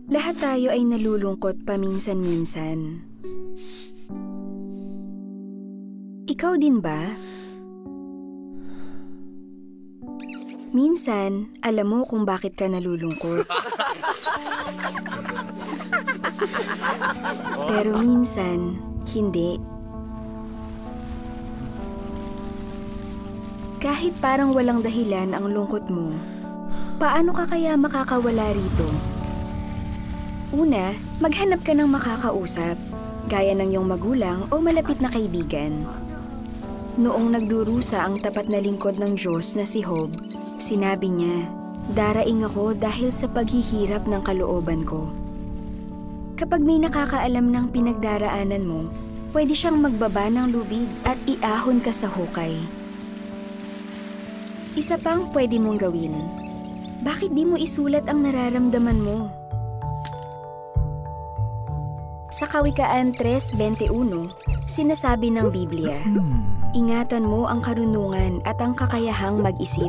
Lahat tayo ay nalulungkot paminsan-minsan. Ikaw din ba? Minsan, alam mo kung bakit ka nalulungkot. Pero minsan, hindi. Kahit parang walang dahilan ang lungkot mo, paano ka kaya makakawala rito? Una, maghanap ka ng makakausap, gaya ng iyong magulang o malapit na kaibigan. Noong nagdurusa ang tapat na lingkod ng Diyos na si Job, sinabi niya, "Daraing ako dahil sa paghihirap ng kalooban ko." Kapag may nakakaalam ng pinagdaraanan mo, pwede siyang magbaba ng lubid at iahon ka sa hukay. Isa pang pwede mong gawin. Bakit di mo isulat ang nararamdaman mo? Sa Kawikaan 3:21, sinasabi ng Biblia, "Ingatan mo ang karunungan at ang kakayahang mag-isip."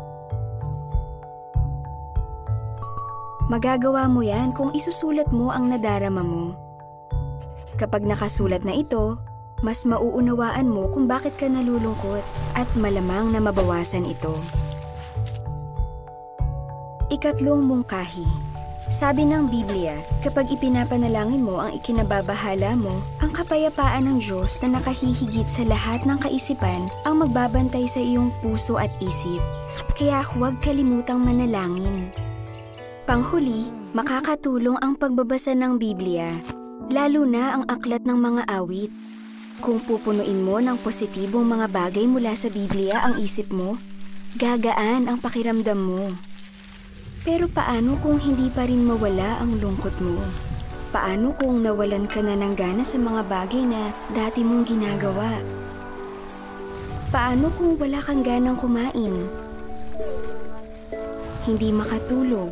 Magagawa mo yan kung isusulat mo ang nadarama mo. Kapag nakasulat na ito, mas mauunawaan mo kung bakit ka nalulungkot at malamang na mabawasan ito. Ikatlong mungkahi. Sabi ng Biblia, kapag ipinapanalangin mo ang ikinababahala mo, ang kapayapaan ng Diyos na nakahihigit sa lahat ng kaisipan ang magbabantay sa iyong puso at isip. Kaya huwag kalimutang manalangin. Panghuli, makakatulong ang pagbabasa ng Biblia, lalo na ang aklat ng mga awit. Kung pupunuin mo ng positibong mga bagay mula sa Biblia ang isip mo, gagaan ang pakiramdam mo. Pero paano kung hindi pa rin mawala ang lungkot mo? Paano kung nawalan ka na ng gana sa mga bagay na dati mong ginagawa? Paano kung wala kang ganang kumain? Hindi makatulog?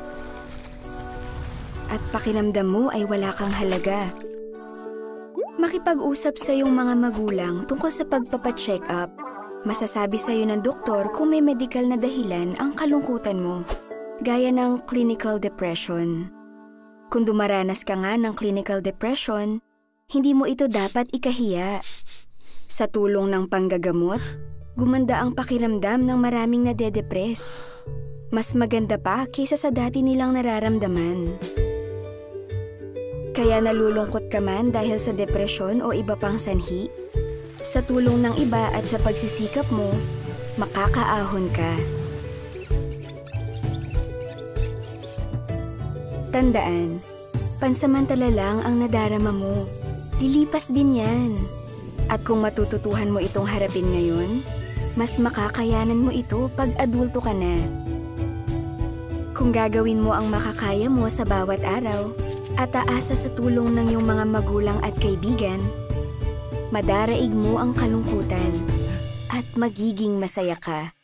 At pakiramdam mo ay wala kang halaga? Makipag-usap sa iyong mga magulang tungkol sa pagpapacheck up. Masasabi sa iyo ng doktor kung may medical na dahilan ang kalungkutan mo, gaya ng clinical depression. Kung dumaranas ka nga ng clinical depression, hindi mo ito dapat ikahiya. Sa tulong ng panggagamot, gumanda ang pakiramdam ng maraming nade-depress. Mas maganda pa kaysa sa dati nilang nararamdaman. Kaya nalulungkot ka man dahil sa depresyon o iba pang sanhi? Sa tulong ng iba at sa pagsisikap mo, makakaahon ka. Tandaan, pansamantala lang ang nadarama mo. Lilipas din yan. At kung matututuhan mo itong harapin ngayon, mas makakayanan mo ito pag adulto ka na. Kung gagawin mo ang makakaya mo sa bawat araw, at aasa sa tulong ng iyong mga magulang at kaibigan, madaraig mo ang kalungkutan at magiging masaya ka.